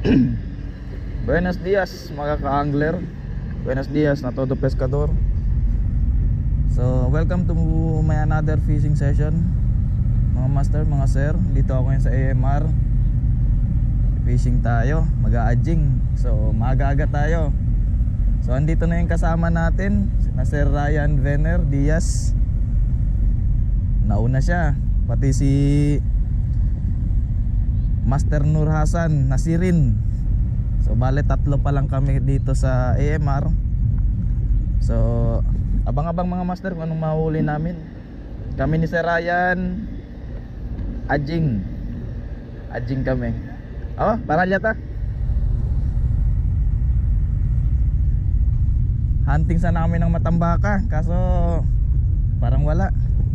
Buenos dias mga ka-angler. Buenos dias na todo pescador. So welcome to my another fishing session. Mga master, mga sir, dito ako ngayon sa AMR. Fishing tayo, mag-a-adjing. So maaga-aga tayo. So andito na yung kasama natin na Sir Ryan Venner Diaz. Nauna siya. Pati si Master Nur Hasan Nasirin. So bale tatlo pa lang kami dito sa AMR. So abang-abang mga master kung anong mahuli namin. Kami ni Sir Ryan Adjing kami. Oh, paralyata. Hunting sana kami ng matambaka, kaso parang wala.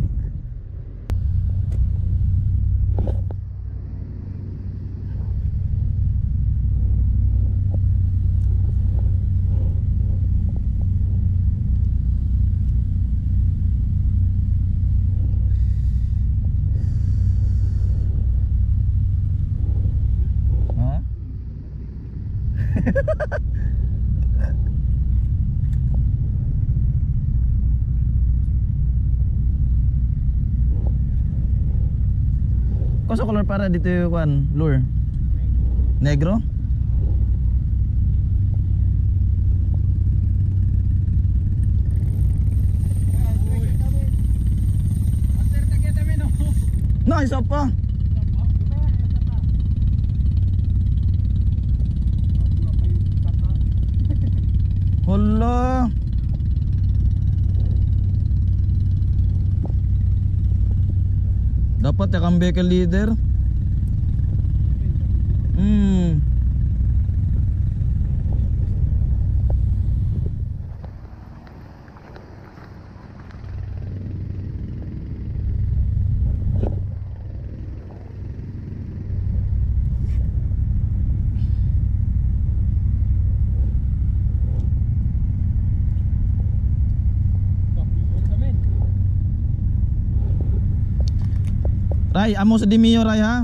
Koso color para dito yung lure? Negro? No, isa pa. Hala. Dapat ya kambe ka leader. Ray, amo sa Dimio Ray ha.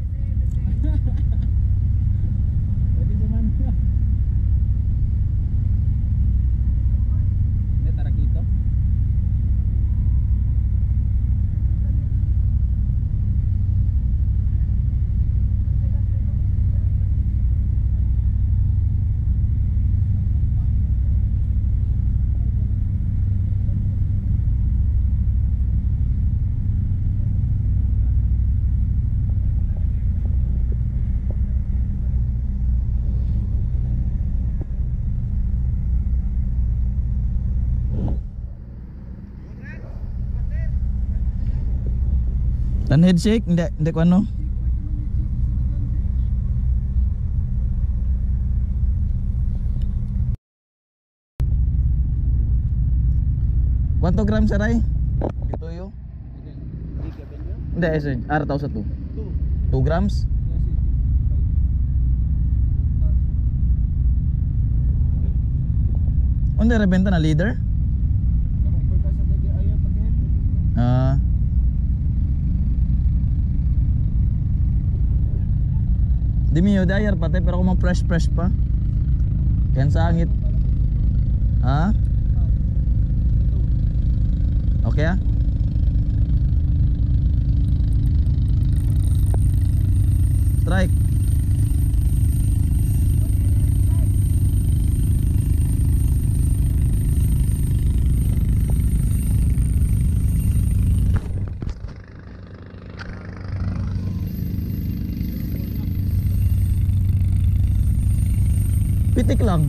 Dan head shake, hindi ko ano. Quanto gram sa Ray? Ito yun? Hindi, araw sa 2 grams? Hindi rebenta na leader? Di miyo dayar pati pero kung fresh pa. Yan sangit. Ha? Okay ah? Strike. Pitik lang.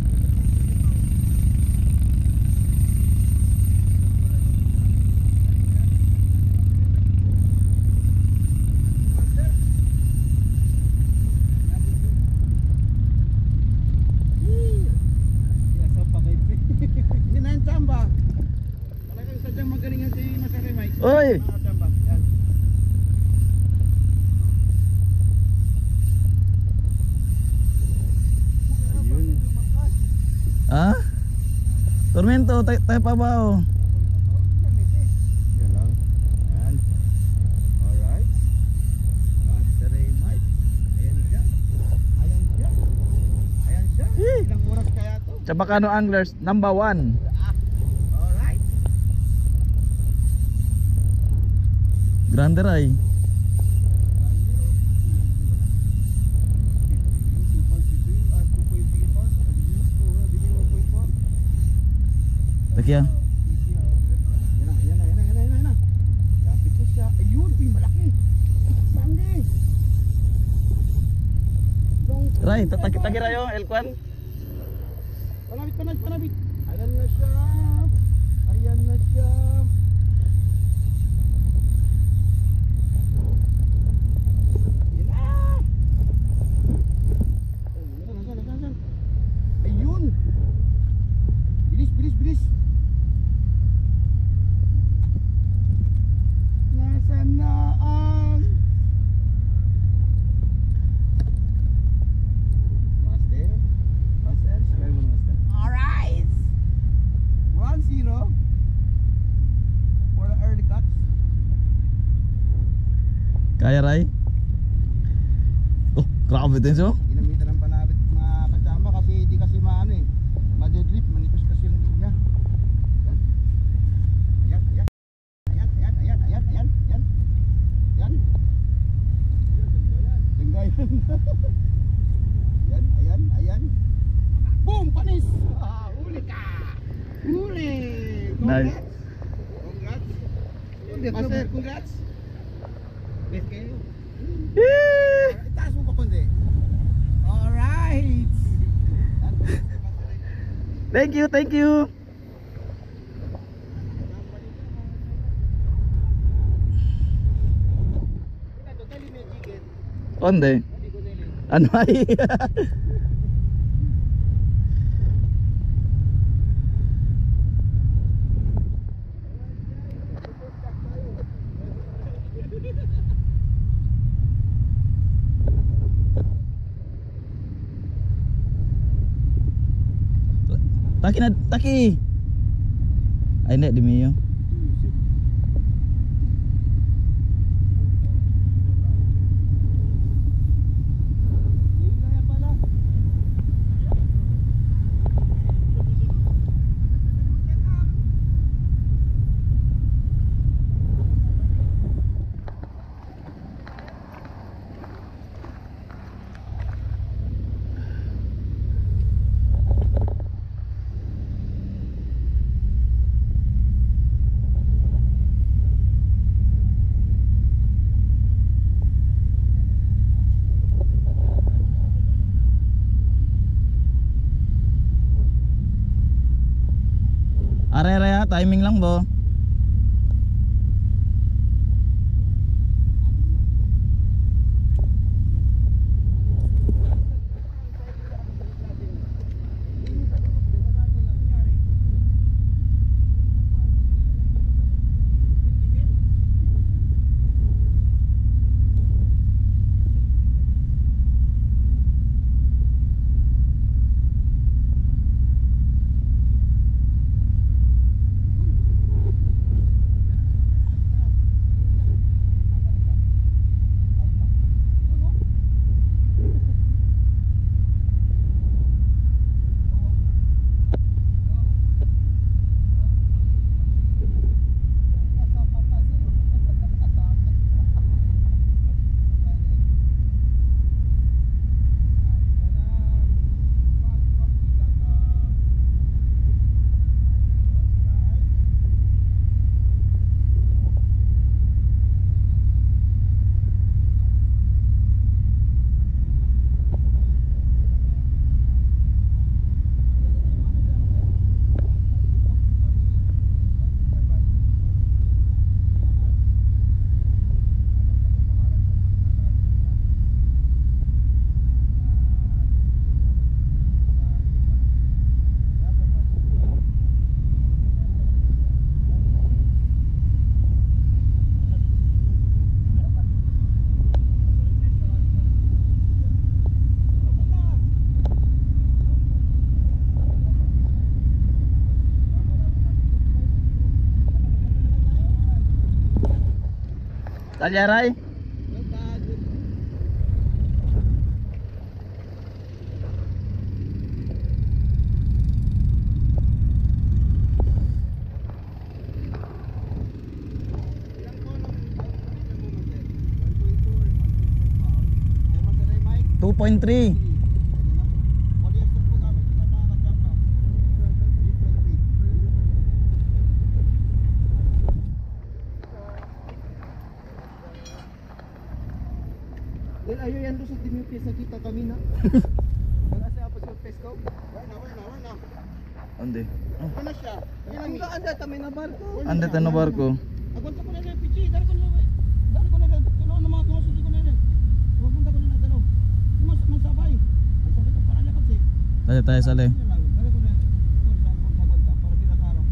Hindi na yung tsamba. Talagang sadyang magalingan si Masari Mike. Oy! Ha? Tormento, tayo pa ba o? Yan lang. Yan. Alright. Master Mike. Ayan dyan. Ayan dyan. Chabacano Anglers number 1. Alright. Grande Ray. Takya. Yan na. Lapit ko siya. Ayun, uy, malaki. Sandi. Ray, tataki rayo L1. Panabit. Ayan na siya. Yan na. Saan? Ayun. Bilis. Nasaan na ang Master, square mo Master. Alright. 1-0 for the early cuts. Kaya Ray. Oh, grabe din so. Ginamitan ng panabit mga kasama kasi hindi kasi maano eh. Madedrip, manipis kasi yung linya. Ayan. Denggayan. Ayan. Boom! Panis! Huli ka! Huli! Nice. Congrats! Master, congrats! Best kayo. Itaas mo pa kundi. Alright! Thank you. Onde? Ano ay? Taki. Ay hindi, di Mio. Are timing lang bo. Talyaray. 2.3. Polyester po gamit ng mga kasyapa. 3.3. Ayaw yan doon sa dimipis na kita kami na. Wala siya pa sa pesko. Wala. Ande. Oh, Ano siya? Ilang anda kami na barko. ande tano barko. Agon ko na rin pichi, dali ko na rin. Tulo na mga kumasun ko na rin. Pupunta ko na na dalaw. Mansabay. Mansabay ka para lakas eh. Tayo sale. Dali ko na. Agonta para di na karo.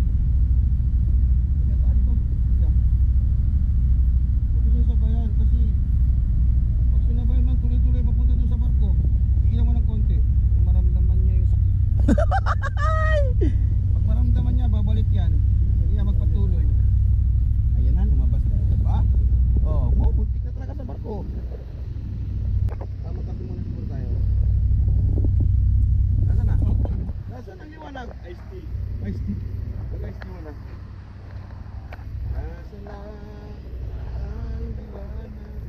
Kaya tali ko. Siya. Huwag yung sabayan kasi pag sinabayan man tuloy-tuloy mapunta doon sa barko. Tigilan mo ng konti. Maramdaman niya yung sakit. Pag maramdaman niya, babalik yan. Hindi niya magpatuloy. Ayan na, lumabas na. Diba? Oo, buntik na talaga sa barko. Magkape muna siguro tayo. Nasaan na? Nasaan ang liwanag? Ice tea. Ice tea. Mag-ice tea muna. Nasaan na ang liwanag?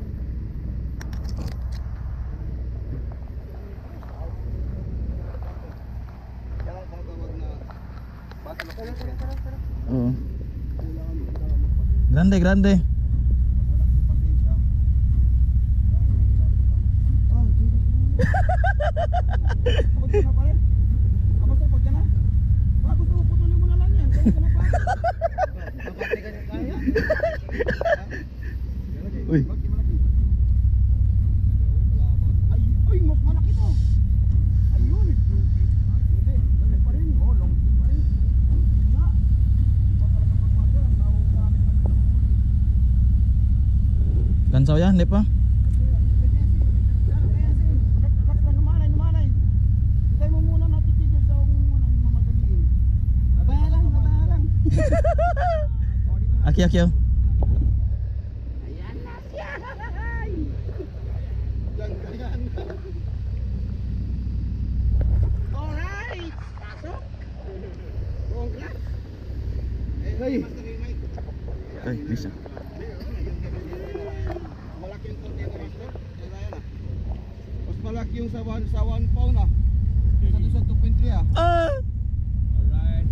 Kaya tawag na battle of Ancient. Oo. Kailangan magpatuloy. Grande. Wala kang pasensya. Pagod ka na pare? Kamusta pagod ka na? Gusto mo putulin mo na lang yan. Kaya ka na pa. Kapatid ka niya kaya? Uy. Malaki. Ay, mas malaki to. Ayun. Hindi, ganun pa rin. Oh, long pa rin. Nga. Iba talaga pagmada. Marami ng Kansaw ya, hindi pa. Aki. Ayan na siya! Alright! Pasok! Bongga! Hey! Ay, bisa. Malaki yung konti ng master. Mas malaki yung sa 1 pound ah. Sa doon sa 2.3 ah. Alright.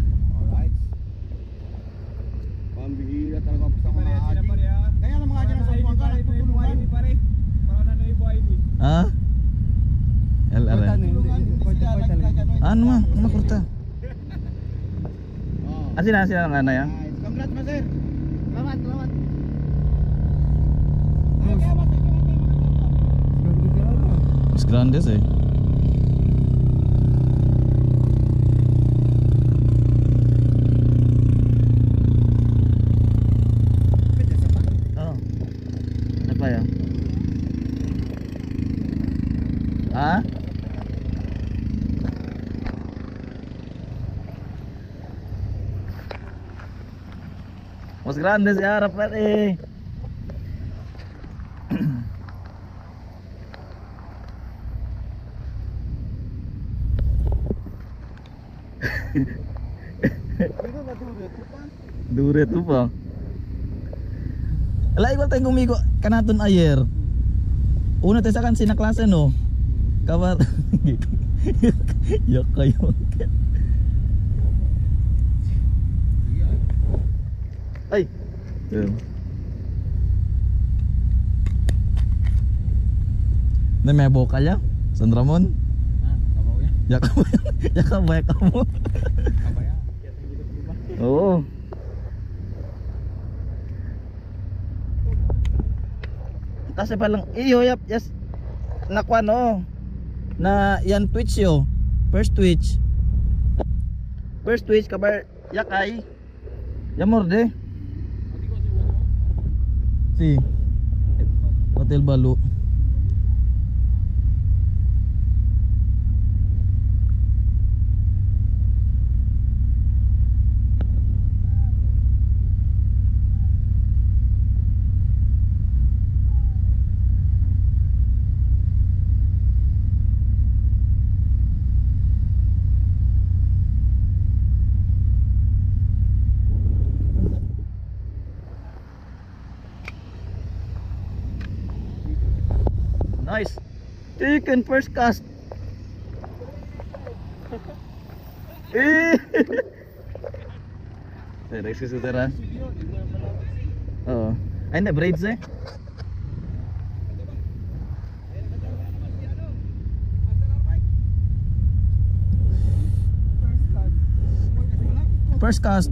Pambihira talaga sa mga ading. Kaya ng mga ading sa buwan ka, nagtutulungan. Ah? LR. Ano ma? Ano kurta? Sila ng ano ya? Congrats, Master. Salamat. Mas grandes eh. Oh. Ano pa yan? Ah? Mas grandes ya harap eh. Dure tu pa. Ala igual tayong gumigo kanaton ayer. Una tayo sa kan sinaklase no. Kabar. Yak kayo. Ay. Na may bokal ya? San Ramon? Ya kamu. Ya kamu. Oo. Kasi palang iyo yap yes nakuha no na yan Twitch yo. First Twitch kabar yakay. Yamorde. Si Hotel Balu. Nice. Chicken first cast. Eh. Rex ka sutera. Oo. Ay na braids eh. First cast.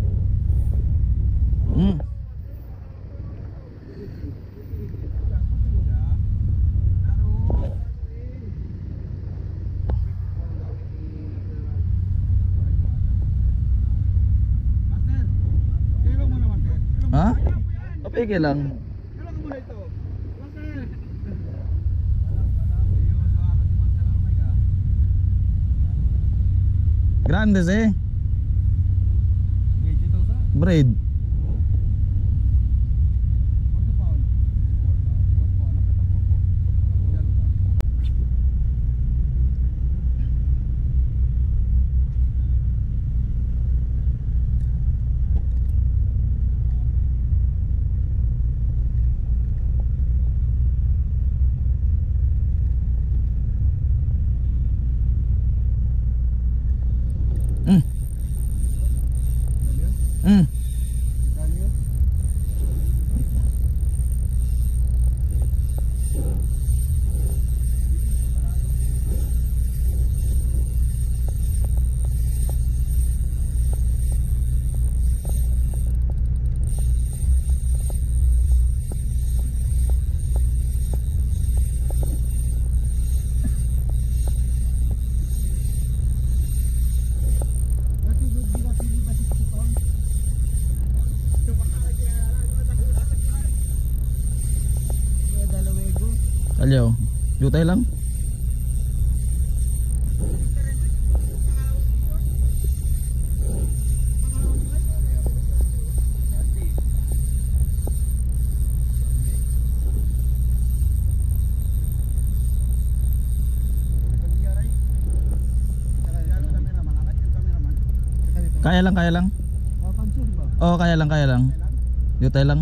Ha? Okay lang. Grandes eh. Braid. Alyo, jutay lang. Kaya lang, kaya lang. Oo, kaya lang, kaya lang. Jutay lang.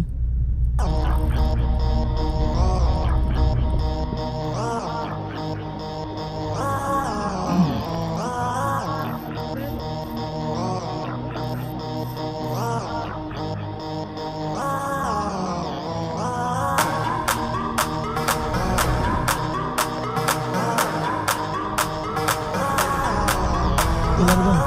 Ilan ba?